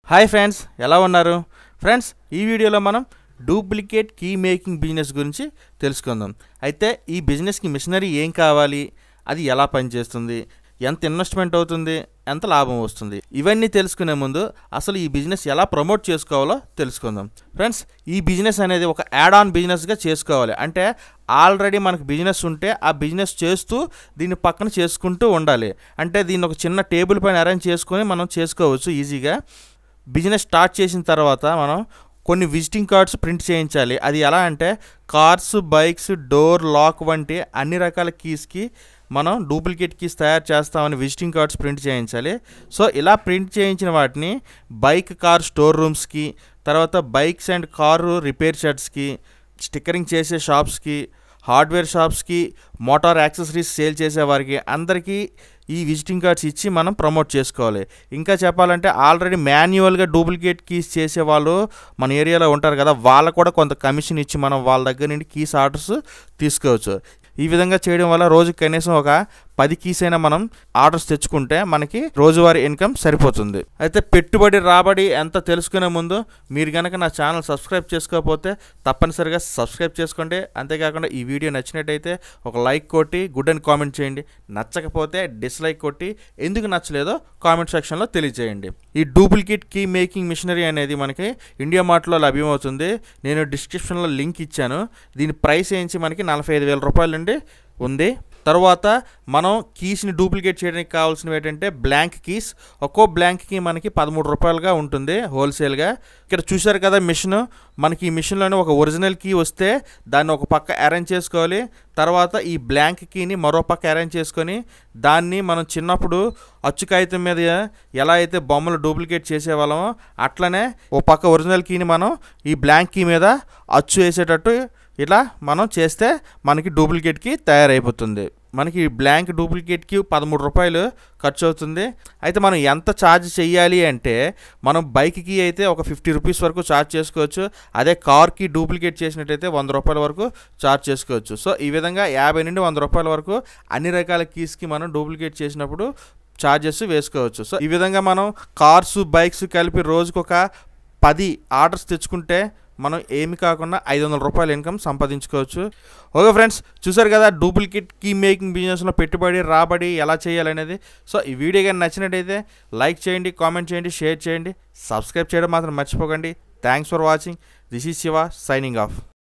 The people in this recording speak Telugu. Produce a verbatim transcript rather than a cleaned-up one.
హాయ్ ఫ్రెండ్స్, ఎలా ఉన్నారు ఫ్రెండ్స్? ఈ వీడియోలో మనం డూప్లికేట్ కీ మేకింగ్ బిజినెస్ గురించి తెలుసుకుందాం. అయితే ఈ బిజినెస్కి మిషనరీ ఏం కావాలి, అది ఎలా పనిచేస్తుంది, ఎంత ఇన్వెస్ట్మెంట్ అవుతుంది, ఎంత లాభం వస్తుంది, ఇవన్నీ తెలుసుకునే ముందు అసలు ఈ బిజినెస్ ఎలా ప్రమోట్ చేసుకోవాలో తెలుసుకుందాం. ఫ్రెండ్స్, ఈ బిజినెస్ అనేది ఒక యాడ్ ఆన్ బిజినెస్గా చేసుకోవాలి. అంటే ఆల్రెడీ మనకు బిజినెస్ ఉంటే ఆ బిజినెస్ చేస్తూ దీన్ని పక్కన చేసుకుంటూ ఉండాలి. అంటే దీన్ని ఒక చిన్న టేబుల్ పైన అరేంజ్ చేసుకొని మనం చేసుకోవచ్చు ఈజీగా. బిజినెస్ స్టార్ట్ చేసిన తర్వాత మనం కొన్ని విజిటింగ్ కార్డ్స్ ప్రింట్ చేయించాలి. అది ఎలా అంటే కార్స్, బైక్స్, డోర్ లాక్ వంటి అన్ని రకాల కీస్కి మనం డూప్లికేట్ కీస్ తయారు చేస్తామని విజిటింగ్ కార్డ్స్ ప్రింట్ చేయించాలి. సో ఇలా ప్రింట్ చేయించిన వాటిని బైక్, కార్ స్టోర్ రూమ్స్కి, తర్వాత బైక్స్ అండ్ కారు రిపేర్ షెడ్స్కి, స్టిక్కరింగ్ చేసే షాప్స్కి, హార్డ్వేర్ షాప్స్కి, మోటార్ యాక్సెసరీస్ సేల్ చేసేవారికి అందరికీ ఈ విజిటింగ్ కార్డ్స్ ఇచ్చి మనం ప్రమోట్ చేసుకోవాలి. ఇంకా చెప్పాలంటే ఆల్రెడీ మాన్యువల్గా డూప్లికేట్ కీస్ చేసేవాళ్ళు మన ఏరియాలో ఉంటారు కదా, వాళ్ళకు కూడా కొంత కమిషన్ ఇచ్చి మనం వాళ్ళ దగ్గర నుండి కీస్ ఆర్డర్స్ తీసుకోవచ్చు. ఈ విధంగా చేయడం వల్ల రోజుకి కనీసం ఒక పది కీస్ అయినా మనం ఆర్డర్స్ తెచ్చుకుంటే మనకి రోజువారీ ఇన్కమ్ సరిపోతుంది. అయితే పెట్టుబడి రాబడి ఎంత తెలుసుకునే ముందు మీరు కనుక నా ఛానల్ సబ్స్క్రైబ్ చేసుకోకపోతే తప్పనిసరిగా సబ్స్క్రైబ్ చేసుకోండి. అంతేకాకుండా ఈ వీడియో నచ్చినట్టయితే ఒక లైక్ కొట్టి గుడ్ అని కామెంట్ చేయండి. నచ్చకపోతే డిస్లైక్ కొట్టి ఎందుకు నచ్చలేదో కామెంట్ సెక్షన్లో తెలియజేయండి. ఈ డూప్లికేట్ కీ మేకింగ్ మిషనరీ అనేది మనకి ఇండియా మార్ట్లో లభ్యమవుతుంది. నేను డిస్క్రిప్షన్లో లింక్ ఇచ్చాను. దీని ప్రైస్ ఏంచి మనకి నలభై ఐదు వేల రూపాయల నుండి ఉంది. తర్వాత మనం కీస్ని డూప్లికేట్ చేయడానికి కావాల్సినవి ఏంటంటే బ్లాంక్ కీస్. ఒక్కో బ్లాంక్కి మనకి పదమూడు రూపాయలుగా ఉంటుంది హోల్సేల్గా. ఇక్కడ చూశారు కదా మిషన్, మనకి ఈ మిషన్లోనే ఒక ఒరిజినల్ కీ వస్తే దాన్ని ఒక పక్క అరేంజ్ చేసుకోవాలి. తర్వాత ఈ బ్లాంక్ కీని మరో పక్క అరేంజ్ చేసుకొని దాన్ని మనం చిన్నప్పుడు అచ్చు కాగితం మీద ఎలా అయితే బొమ్మలు డూప్లికేట్ చేసేవాళ్ళమో అట్లనే ఓ పక్క ఒరిజినల్ కీని మనం ఈ బ్లాంక్ కీ మీద అచ్చు వేసేటట్టు ఇలా మనం చేస్తే మనకి డూప్లికేట్కి తయారైపోతుంది. మనకి బ్లాంక్ డూప్లికేట్కి పదమూడు రూపాయలు ఖర్చు అవుతుంది. అయితే మనం ఎంత ఛార్జ్ చేయాలి అంటే మనం బైక్కి అయితే ఒక ఫిఫ్టీ రూపీస్ వరకు ఛార్జ్ చేసుకోవచ్చు. అదే కార్కి డూప్లికేట్ చేసినట్టయితే వంద రూపాయల వరకు ఛార్జ్ చేసుకోవచ్చు. సో ఈ విధంగా యాభై నుండి వంద రూపాయల వరకు అన్ని రకాల కీస్కి మనం డూప్లికేట్ చేసినప్పుడు ఛార్జెస్ వేసుకోవచ్చు. సో ఈ విధంగా మనం కార్స్, బైక్స్ కలిపి రోజుకు ఒక పది ఆర్డర్స్ తెచ్చుకుంటే మనం ఏమి కాకుండా ఐదు వందల రూపాయల ఇన్కమ్ సంపాదించుకోవచ్చు. ఓకే ఫ్రెండ్స్, చూసారు కదా డూప్లికేట్ కీ మేకింగ్ బిజినెస్లో పెట్టుబడి రాబడి ఎలా చేయాలనేది. సో ఈ వీడియో కానీ నచ్చినట్టయితే లైక్ చేయండి, కామెంట్ చేయండి, షేర్ చేయండి, సబ్స్క్రైబ్ చేయడం మాత్రం మర్చిపోకండి. Thanks for watching. This is Shiva signing of.